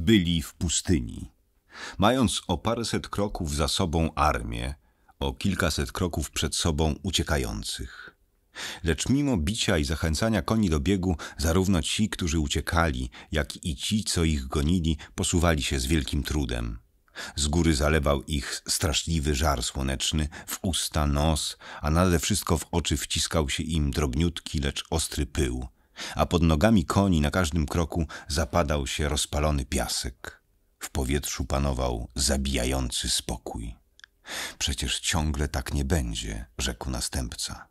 Byli w pustyni. Mając o paręset kroków za sobą armię, o kilkaset kroków przed sobą uciekających. Lecz mimo bicia i zachęcania koni do biegu, zarówno ci, którzy uciekali, jak i ci, co ich gonili, posuwali się z wielkim trudem. Z góry zalewał ich straszliwy żar słoneczny, w usta, nos, a nade wszystko w oczy wciskał się im drobniutki, lecz ostry pył, a pod nogami koni na każdym kroku zapadał się rozpalony piasek. W powietrzu panował zabijający spokój. Przecież ciągle tak nie będzie, rzekł następca.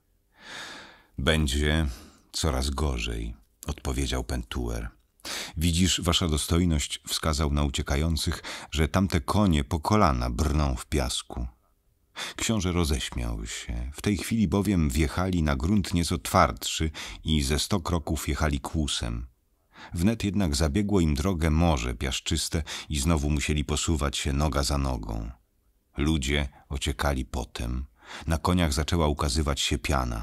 Będzie coraz gorzej, odpowiedział Pentuer. Widzisz, wasza dostojność, wskazał na uciekających, że tamte konie po kolana brną w piasku. Książę roześmiał się. W tej chwili bowiem wjechali na grunt nieco twardszy i ze 100 kroków jechali kłusem. Wnet jednak zabiegło im drogę morze piaszczyste i znowu musieli posuwać się noga za nogą. Ludzie ociekali potem. Na koniach zaczęła ukazywać się piana.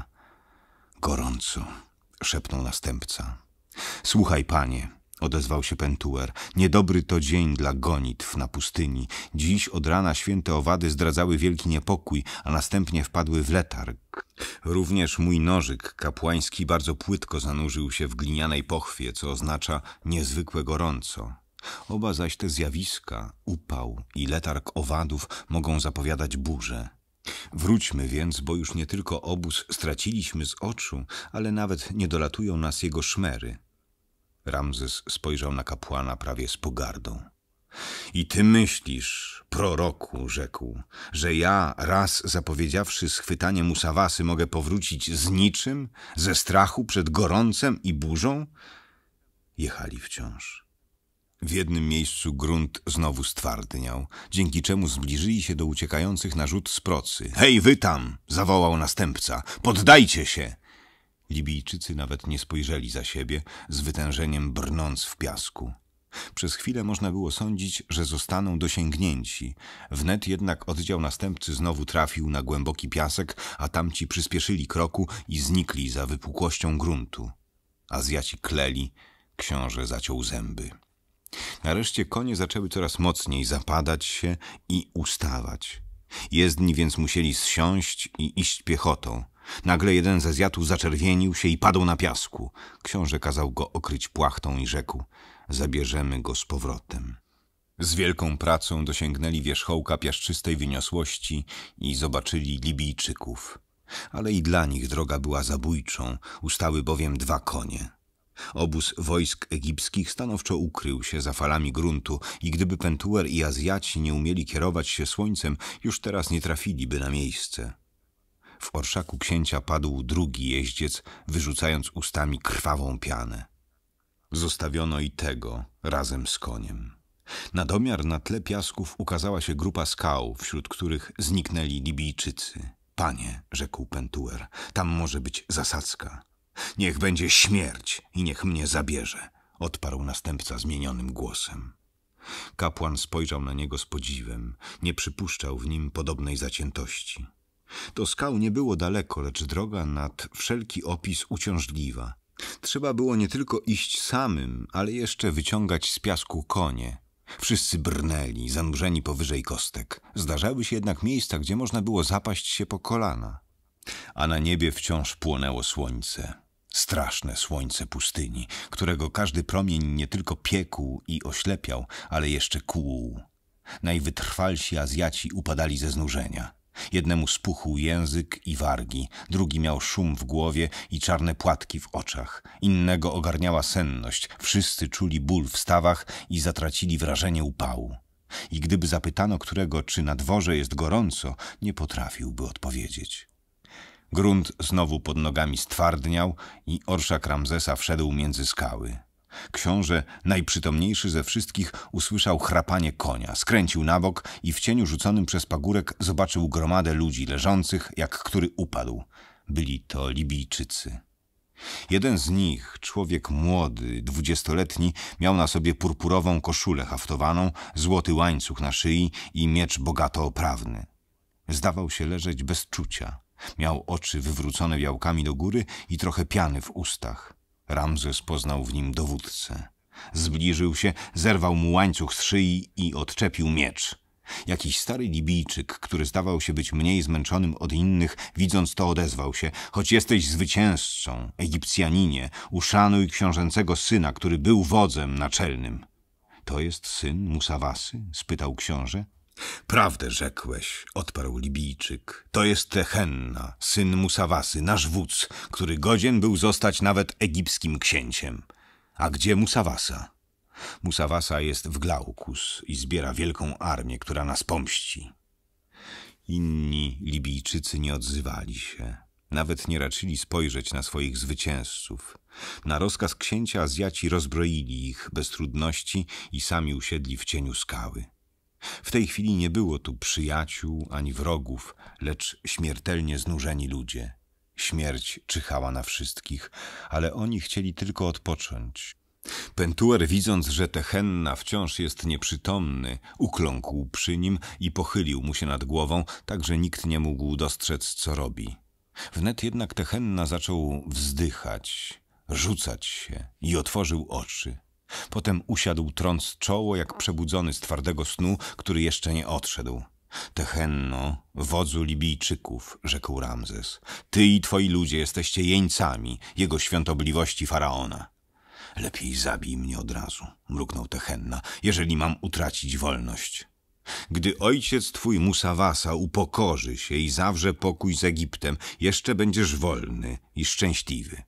Gorąco, szepnął następca. Słuchaj, panie, odezwał się Pentuer, niedobry to dzień dla gonitw na pustyni. Dziś od rana święte owady zdradzały wielki niepokój, a następnie wpadły w letarg. Również mój nożyk kapłański bardzo płytko zanurzył się w glinianej pochwie, co oznacza niezwykłe gorąco. Oba zaś te zjawiska, upał i letarg owadów, mogą zapowiadać burzę. Wróćmy więc, bo już nie tylko obóz straciliśmy z oczu, ale nawet nie dolatują nas jego szmery. Ramzes spojrzał na kapłana prawie z pogardą. I ty myślisz, proroku, rzekł, że ja, raz zapowiedziawszy schwytanie Musawasy, mogę powrócić z niczym, ze strachu przed gorącem i burzą? Jechali wciąż. W jednym miejscu grunt znowu stwardniał, dzięki czemu zbliżyli się do uciekających na rzut z procy. Hej, wy tam! Zawołał następca. Poddajcie się! Libijczycy nawet nie spojrzeli za siebie, z wytężeniem brnąc w piasku. Przez chwilę można było sądzić, że zostaną dosięgnięci. Wnet jednak oddział następcy znowu trafił na głęboki piasek, a tamci przyspieszyli kroku i znikli za wypukłością gruntu. Azjaci kleli, książę zaciął zęby. Nareszcie konie zaczęły coraz mocniej zapadać się i ustawać. Jezdni więc musieli zsiąść i iść piechotą. Nagle jeden z Azjatów zaczerwienił się i padł na piasku. Książę kazał go okryć płachtą i rzekł: zabierzemy go z powrotem. Z wielką pracą dosięgnęli wierzchołka piaszczystej wyniosłości i zobaczyli Libijczyków. Ale i dla nich droga była zabójczą, ustały bowiem 2 konie. Obóz wojsk egipskich stanowczo ukrył się za falami gruntu i gdyby Pentuer i Azjaci nie umieli kierować się słońcem, już teraz nie trafiliby na miejsce. W orszaku księcia padł drugi jeździec, wyrzucając ustami krwawą pianę. Zostawiono i tego razem z koniem. Na domiar na tle piasków ukazała się grupa skał, wśród których zniknęli Libijczycy. Panie, rzekł Pentuer, tam może być zasadzka. Niech będzie śmierć i niech mnie zabierze, odparł następca zmienionym głosem. Kapłan spojrzał na niego z podziwem, nie przypuszczał w nim podobnej zaciętości. Do skał nie było daleko, lecz droga nad wszelki opis uciążliwa. Trzeba było nie tylko iść samym, ale jeszcze wyciągać z piasku konie. Wszyscy brnęli, zanurzeni powyżej kostek. Zdarzały się jednak miejsca, gdzie można było zapaść się po kolana. A na niebie wciąż płonęło słońce. Straszne słońce pustyni, którego każdy promień nie tylko piekł i oślepiał, ale jeszcze kłuł. Najwytrwalsi Azjaci upadali ze znużenia. Jednemu spuchł język i wargi, drugi miał szum w głowie i czarne płatki w oczach, innego ogarniała senność, wszyscy czuli ból w stawach i zatracili wrażenie upału. I gdyby zapytano którego, czy na dworze jest gorąco, nie potrafiłby odpowiedzieć. Grunt znowu pod nogami stwardniał i orszak Ramzesa wszedł między skały. Książę, najprzytomniejszy ze wszystkich, usłyszał chrapanie konia, skręcił na bok i w cieniu rzuconym przez pagórek zobaczył gromadę ludzi leżących, jak który upadł. Byli to Libijczycy. Jeden z nich, człowiek młody, 20-letni, miał na sobie purpurową koszulę haftowaną, złoty łańcuch na szyi i miecz bogato oprawny. Zdawał się leżeć bez czucia. Miał oczy wywrócone wiałkami do góry i trochę piany w ustach. Ramzes poznał w nim dowódcę. Zbliżył się, zerwał mu łańcuch z szyi i odczepił miecz. Jakiś stary Libijczyk, który zdawał się być mniej zmęczonym od innych, widząc to odezwał się: choć jesteś zwycięzcą, Egipcjaninie, uszanuj książęcego syna, który był wodzem naczelnym. To jest syn Musawasy? Spytał książę. Prawdę rzekłeś, odparł Libijczyk. To jest Tehenna, syn Musawasy, nasz wódz, który godzien był zostać nawet egipskim księciem. A gdzie Musawasa? Musawasa jest w Glaukus i zbiera wielką armię, która nas pomści. Inni Libijczycy nie odzywali się. Nawet nie raczyli spojrzeć na swoich zwycięzców. Na rozkaz księcia Azjaci rozbroili ich bez trudności i sami usiedli w cieniu skały. W tej chwili nie było tu przyjaciół ani wrogów, lecz śmiertelnie znużeni ludzie. Śmierć czyhała na wszystkich, ale oni chcieli tylko odpocząć. Pentuer, widząc, że Tehenna wciąż jest nieprzytomny, ukląkł przy nim i pochylił mu się nad głową, tak że nikt nie mógł dostrzec, co robi. Wnet jednak Tehenna zaczął wzdychać, rzucać się i otworzył oczy. Potem usiadł, trąc czoło, jak przebudzony z twardego snu, który jeszcze nie odszedł. Tehenno, wodzu Libijczyków, rzekł Ramzes, ty i twoi ludzie jesteście jeńcami jego świątobliwości faraona. Lepiej zabij mnie od razu, mruknął Tehenna, jeżeli mam utracić wolność. Gdy ojciec twój Musawasa upokorzy się i zawrze pokój z Egiptem, jeszcze będziesz wolny i szczęśliwy.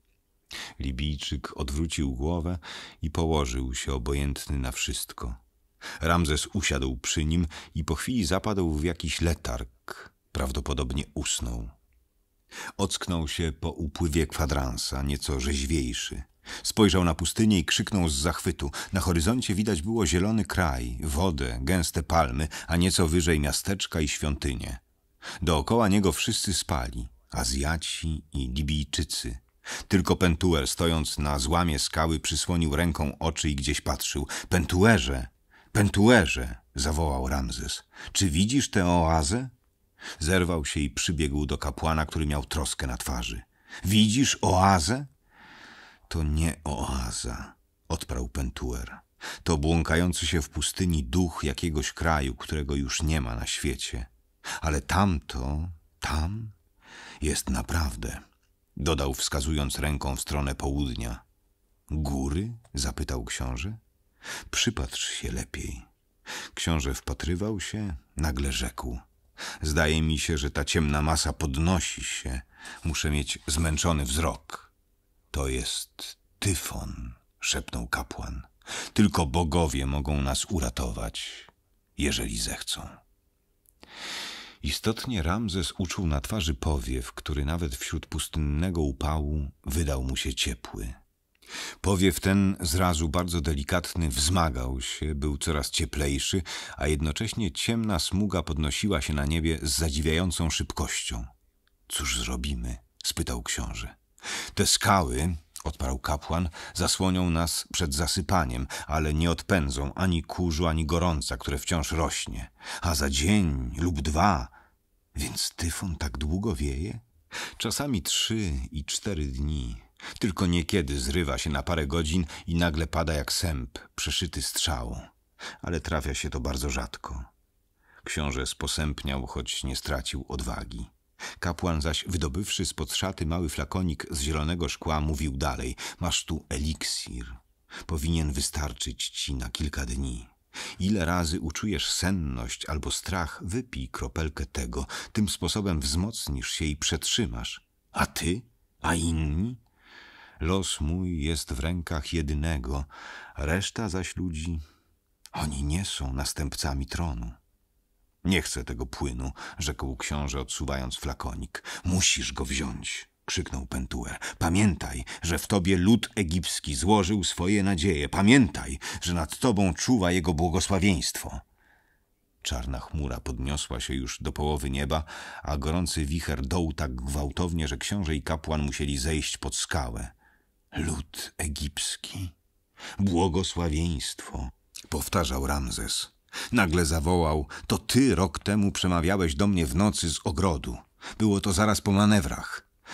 Libijczyk odwrócił głowę i położył się obojętny na wszystko. Ramzes usiadł przy nim i po chwili zapadł w jakiś letarg. Prawdopodobnie usnął. Ocknął się po upływie kwadransa, nieco rzeźwiejszy. Spojrzał na pustynię i krzyknął z zachwytu. Na horyzoncie widać było zielony kraj, wodę, gęste palmy, a nieco wyżej miasteczka i świątynie. Dookoła niego wszyscy spali, Azjaci i Libijczycy. Tylko Pentuer, stojąc na złamie skały, przysłonił ręką oczy i gdzieś patrzył. Pentuerze, Pentuerze, zawołał Ramzes, czy widzisz tę oazę? Zerwał się i przybiegł do kapłana, który miał troskę na twarzy. Widzisz oazę? To nie oaza, odparł Pentuer. To błąkający się w pustyni duch jakiegoś kraju, którego już nie ma na świecie. Ale tamto, tam jest naprawdę, dodał, wskazując ręką w stronę południa. Góry? Zapytał książę. Przypatrz się lepiej. Książę wpatrywał się, nagle rzekł. Zdaje mi się, że ta ciemna masa podnosi się. Muszę mieć zmęczony wzrok. To jest Tyfon, szepnął kapłan. Tylko bogowie mogą nas uratować, jeżeli zechcą. Istotnie Ramzes uczuł na twarzy powiew, który nawet wśród pustynnego upału wydał mu się ciepły. Powiew ten, zrazu bardzo delikatny, wzmagał się, był coraz cieplejszy, a jednocześnie ciemna smuga podnosiła się na niebie z zadziwiającą szybkością. Cóż zrobimy? Spytał książę. Te skały, odparł kapłan, zasłonią nas przed zasypaniem, ale nie odpędzą ani kurzu, ani gorąca, które wciąż rośnie. A za dzień lub dwa, więc tyfon tak długo wieje? Czasami 3 i 4 dni. Tylko niekiedy zrywa się na parę godzin i nagle pada jak sęp, przeszyty strzałą. Ale trafia się to bardzo rzadko. Książę sposępniał, choć nie stracił odwagi. Kapłan zaś, wydobywszy spod szaty mały flakonik z zielonego szkła, mówił dalej. Masz tu eliksir. Powinien wystarczyć ci na kilka dni. Ile razy uczujesz senność albo strach, wypij kropelkę tego. Tym sposobem wzmocnisz się i przetrzymasz. A ty? A inni? Los mój jest w rękach jedynego, reszta zaś ludzi, oni nie są następcami tronu. Nie chcę tego płynu, rzekł książę, odsuwając flakonik. Musisz go wziąć, krzyknął Pentuer. Pamiętaj, że w tobie lud egipski złożył swoje nadzieje. Pamiętaj, że nad tobą czuwa jego błogosławieństwo. Czarna chmura podniosła się już do połowy nieba, a gorący wicher dołł tak gwałtownie, że książę i kapłan musieli zejść pod skałę. Lud egipski, błogosławieństwo, powtarzał Ramzes. Nagle zawołał, to ty rok temu przemawiałeś do mnie w nocy z ogrodu. Było to zaraz po manewrach.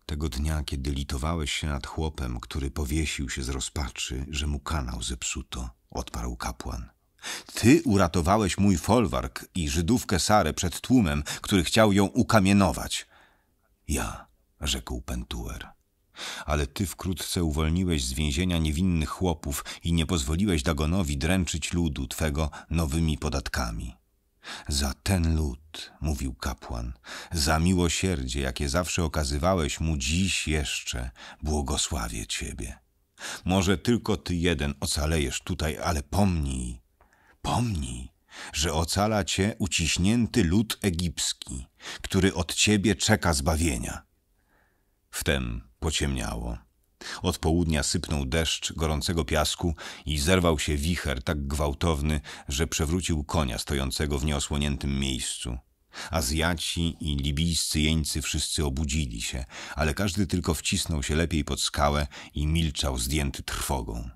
Tego dnia, kiedy litowałeś się nad chłopem, który powiesił się z rozpaczy, że mu kanał zepsuto, odparł kapłan. Ty uratowałeś mój folwark i Żydówkę Sarę przed tłumem, który chciał ją ukamienować. Ja, rzekł Pentuer. Ale ty wkrótce uwolniłeś z więzienia niewinnych chłopów i nie pozwoliłeś Dagonowi dręczyć ludu twego nowymi podatkami. Za ten lud, mówił kapłan, za miłosierdzie, jakie zawsze okazywałeś mu dziś jeszcze, błogosławię ciebie. Może tylko ty jeden ocalejesz tutaj, ale pomnij, że ocala cię uciśnięty lud egipski, który od ciebie czeka zbawienia. Wtem pociemniało. Od południa sypnął deszcz gorącego piasku i zerwał się wicher tak gwałtowny, że przewrócił konia stojącego w nieosłoniętym miejscu. Azjaci i libijscy jeńcy wszyscy obudzili się, ale każdy tylko wcisnął się lepiej pod skałę i milczał zdjęty trwogą.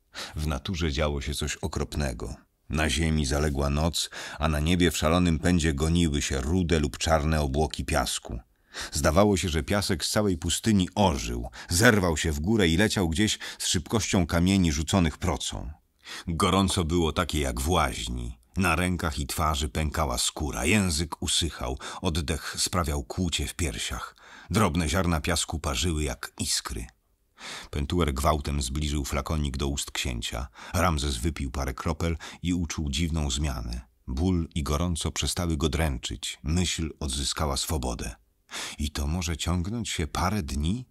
W naturze działo się coś okropnego. Na ziemi zaległa noc, a na niebie w szalonym pędzie goniły się rude lub czarne obłoki piasku. Zdawało się, że piasek z całej pustyni ożył, zerwał się w górę i leciał gdzieś z szybkością kamieni rzuconych procą. Gorąco było takie jak w łaźni. Na rękach i twarzy pękała skóra, język usychał, oddech sprawiał kłucie w piersiach. Drobne ziarna piasku parzyły jak iskry. Pentuer gwałtem zbliżył flakonik do ust księcia. Ramzes wypił parę kropel i uczuł dziwną zmianę. Ból i gorąco przestały go dręczyć. Myśl odzyskała swobodę. I to może ciągnąć się parę dni?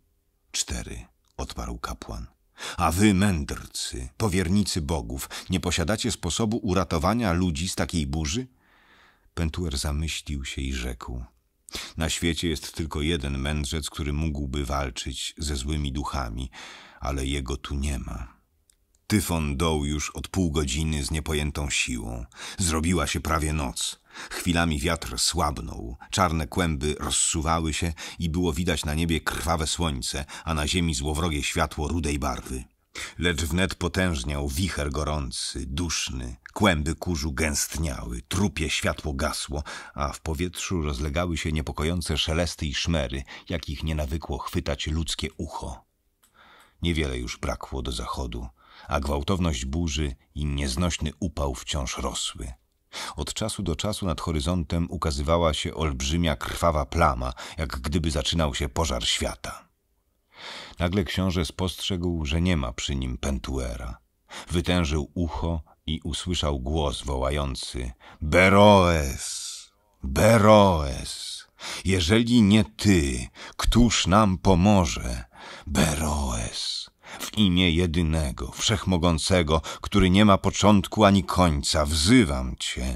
4, odparł kapłan. A wy, mędrcy, powiernicy bogów, nie posiadacie sposobu uratowania ludzi z takiej burzy? Pentuer zamyślił się i rzekł. Na świecie jest tylko jeden mędrzec, który mógłby walczyć ze złymi duchami, ale jego tu nie ma. Tyfon dął już od pół godziny z niepojętą siłą. Zrobiła się prawie noc. Chwilami wiatr słabnął, czarne kłęby rozsuwały się i było widać na niebie krwawe słońce, a na ziemi złowrogie światło rudej barwy. Lecz wnet potężniał wicher gorący, duszny, kłęby kurzu gęstniały, trupie światło gasło, a w powietrzu rozlegały się niepokojące szelesty i szmery, jakich nie nawykło chwytać ludzkie ucho. Niewiele już brakło do zachodu, a gwałtowność burzy i nieznośny upał wciąż rosły. Od czasu do czasu nad horyzontem ukazywała się olbrzymia krwawa plama, jak gdyby zaczynał się pożar świata. Nagle książę spostrzegł, że nie ma przy nim Pentuera. Wytężył ucho i usłyszał głos wołający: Beroes! Beroes! Jeżeli nie ty, któż nam pomoże? Beroes! W imię jedynego, wszechmogącego, który nie ma początku ani końca, wzywam cię.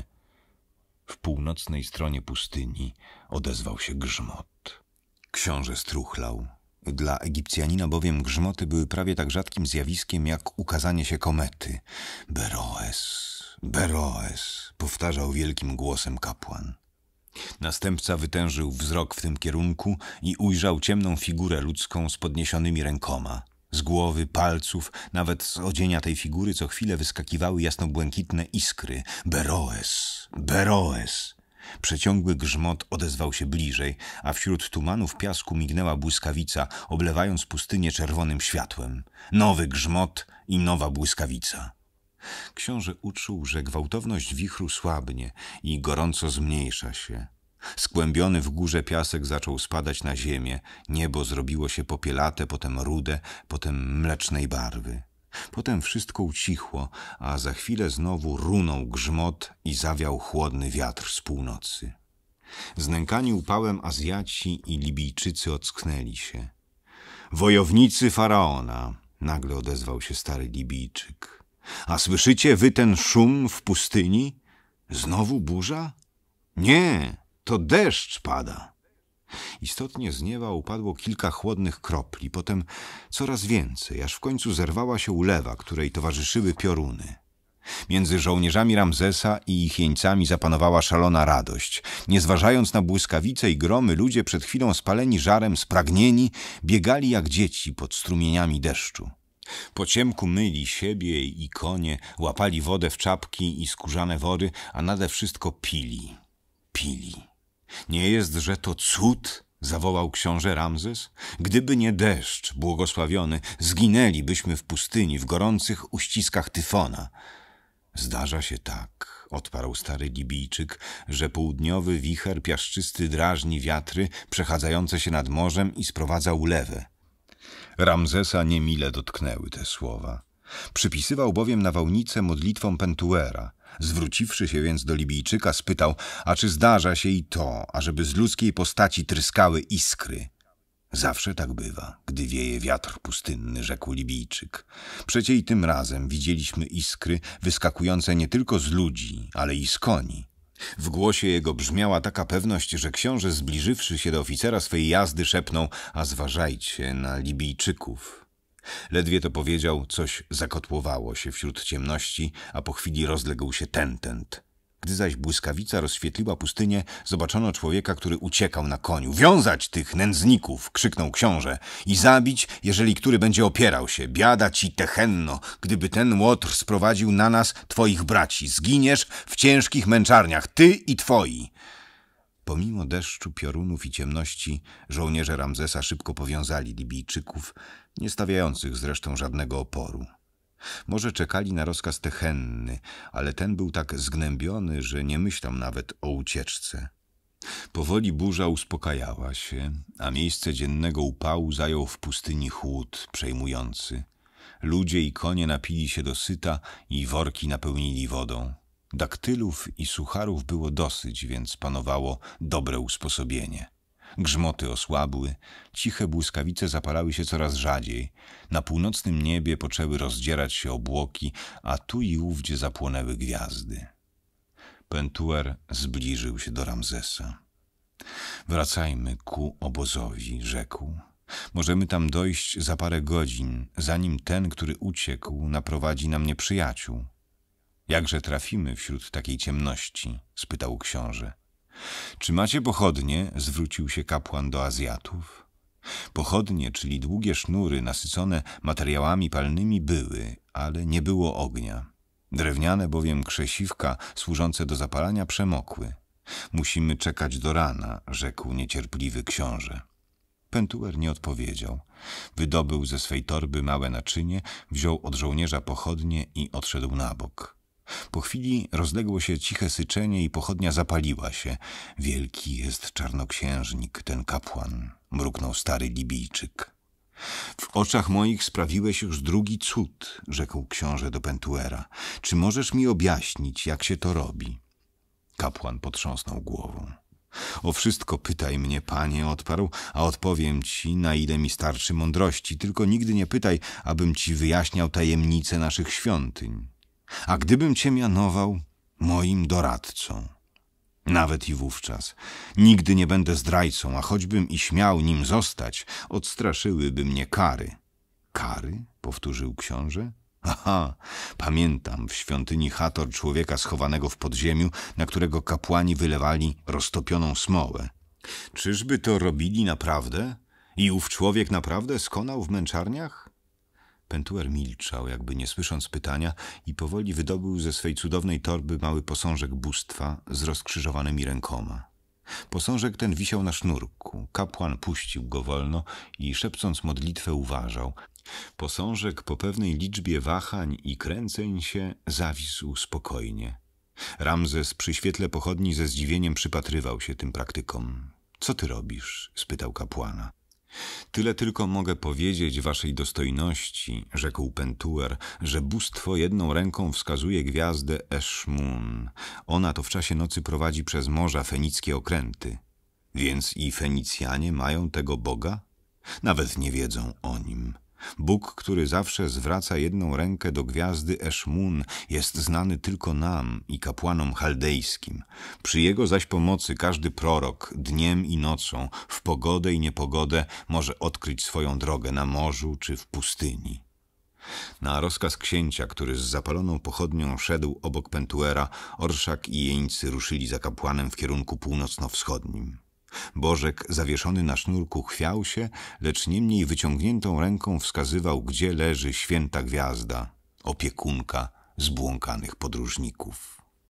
W północnej stronie pustyni odezwał się grzmot. Książę struchlał. Dla Egipcjanina bowiem grzmoty były prawie tak rzadkim zjawiskiem, jak ukazanie się komety. Beroes, Beroes, powtarzał wielkim głosem kapłan. Następca wytężył wzrok w tym kierunku i ujrzał ciemną figurę ludzką z podniesionymi rękoma. Z głowy, palców, nawet z odzienia tej figury co chwilę wyskakiwały jasnobłękitne iskry. Beroes, Beroes! Przeciągły grzmot odezwał się bliżej, a wśród tumanów piasku mignęła błyskawica, oblewając pustynię czerwonym światłem. Nowy grzmot i nowa błyskawica. Książę uczuł, że gwałtowność wichru słabnie i gorąco zmniejsza się. Skłębiony w górze piasek zaczął spadać na ziemię, niebo zrobiło się popielate, potem rude, potem mlecznej barwy. Potem wszystko ucichło, a za chwilę znowu runął grzmot i zawiał chłodny wiatr z północy. Znękani upałem Azjaci i Libijczycy ocknęli się. Wojownicy Faraona, nagle odezwał się stary Libijczyk. A słyszycie wy ten szum w pustyni? Znowu burza? Nie, to deszcz pada. Istotnie z nieba upadło kilka chłodnych kropli, potem coraz więcej, aż w końcu zerwała się ulewa, której towarzyszyły pioruny. Między żołnierzami Ramzesa i ich jeńcami zapanowała szalona radość. Nie zważając na błyskawice i gromy, ludzie przed chwilą spaleni żarem, spragnieni, biegali jak dzieci pod strumieniami deszczu. Po ciemku myli siebie i konie, łapali wodę w czapki i skórzane wory, a nade wszystko pili. Nie jest, że to cud? zawołał książę Ramzes. Gdyby nie deszcz błogosławiony, zginęlibyśmy w pustyni, w gorących uściskach tyfona. Zdarza się tak, odparł stary Libijczyk, że południowy wicher piaszczysty drażni wiatry przechadzające się nad morzem i sprowadza ulewę. Ramzesa niemile dotknęły te słowa. Przypisywał bowiem nawałnicę modlitwom Pentuera. Zwróciwszy się więc do Libijczyka, spytał, a czy zdarza się i to, ażeby z ludzkiej postaci tryskały iskry? Zawsze tak bywa, gdy wieje wiatr pustynny, rzekł Libijczyk. Przecie i tym razem widzieliśmy iskry wyskakujące nie tylko z ludzi, ale i z koni. W głosie jego brzmiała taka pewność, że książę, zbliżywszy się do oficera swej jazdy, szepnął, a zważajcie na Libijczyków. Ledwie to powiedział, coś zakotłowało się wśród ciemności, a po chwili rozległ się tentent. Gdy zaś błyskawica rozświetliła pustynię, zobaczono człowieka, który uciekał na koniu. Wiązać tych nędzników, krzyknął książę, i zabić, jeżeli który będzie opierał się. Biada ci, Tehenno, gdyby ten łotr sprowadził na nas twoich braci. Zginiesz w ciężkich męczarniach, ty i twoi. Pomimo deszczu, piorunów i ciemności, żołnierze Ramzesa szybko powiązali Libijczyków, nie stawiających zresztą żadnego oporu. Może czekali na rozkaz Tehenny, ale ten był tak zgnębiony, że nie myślał nawet o ucieczce. Powoli burza uspokajała się, a miejsce dziennego upału zajął w pustyni chłód przejmujący. Ludzie i konie napili się dosyta i worki napełnili wodą. Daktylów i sucharów było dosyć, więc panowało dobre usposobienie. Grzmoty osłabły, ciche błyskawice zapalały się coraz rzadziej. Na północnym niebie poczęły rozdzierać się obłoki, a tu i ówdzie zapłonęły gwiazdy. Pentuer zbliżył się do Ramzesa. Wracajmy ku obozowi, rzekł. Możemy tam dojść za parę godzin, zanim ten, który uciekł, naprowadzi nam nieprzyjaciół. Jakże trafimy wśród takiej ciemności? Spytał książę. Czy macie pochodnie? Zwrócił się kapłan do Azjatów. Pochodnie, czyli długie sznury nasycone materiałami palnymi były, ale nie było ognia. Drewniane bowiem krzesiwka służące do zapalania przemokły. Musimy czekać do rana, rzekł niecierpliwy książę. Pentuer nie odpowiedział. Wydobył ze swej torby małe naczynie, wziął od żołnierza pochodnie i odszedł na bok. Po chwili rozległo się ciche syczenie i pochodnia zapaliła się. Wielki jest czarnoksiężnik, ten kapłan, mruknął stary Libijczyk. W oczach moich sprawiłeś już drugi cud, rzekł książę do Pentuera. Czy możesz mi objaśnić, jak się to robi? Kapłan potrząsnął głową. O wszystko pytaj mnie, panie, odparł, a odpowiem ci, na ile mi starczy mądrości. Tylko nigdy nie pytaj, abym ci wyjaśniał tajemnice naszych świątyń. A gdybym cię mianował moim doradcą? Nawet i wówczas. Nigdy nie będę zdrajcą, a choćbym i śmiał nim zostać, odstraszyłyby mnie kary. Kary? Powtórzył książę. Aha, pamiętam w świątyni Hator człowieka schowanego w podziemiu, na którego kapłani wylewali roztopioną smołę. Czyżby to robili naprawdę? I ów człowiek naprawdę skonał w męczarniach? Pentuer milczał, jakby nie słysząc pytania, i powoli wydobył ze swej cudownej torby mały posążek bóstwa z rozkrzyżowanymi rękoma. Posążek ten wisiał na sznurku. Kapłan puścił go wolno i szepcąc modlitwę uważał. Posążek po pewnej liczbie wahań i kręceń się zawisł spokojnie. Ramzes przy świetle pochodni ze zdziwieniem przypatrywał się tym praktykom. — Co ty robisz? — spytał kapłana. — Tyle tylko mogę powiedzieć waszej dostojności — rzekł Pentuer, — że bóstwo jedną ręką wskazuje gwiazdę Eszmun. Ona to w czasie nocy prowadzi przez morza fenickie okręty. Więc i Fenicjanie mają tego Boga? Nawet nie wiedzą o nim. Bóg, który zawsze zwraca jedną rękę do gwiazdy Eszmun, jest znany tylko nam i kapłanom chaldejskim. Przy jego zaś pomocy każdy prorok dniem i nocą, w pogodę i niepogodę może odkryć swoją drogę na morzu czy w pustyni. Na rozkaz księcia, który z zapaloną pochodnią szedł obok Pentuera, orszak i jeńcy ruszyli za kapłanem w kierunku północno-wschodnim. Bożek zawieszony na sznurku chwiał się, lecz niemniej wyciągniętą ręką wskazywał, gdzie leży święta gwiazda, opiekunka zbłąkanych podróżników.